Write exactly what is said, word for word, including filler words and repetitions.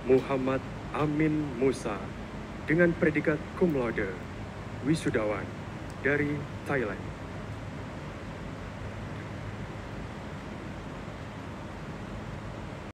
Muhammad Amin Musa dengan predikat cum laude, wisudawan dari Thailand.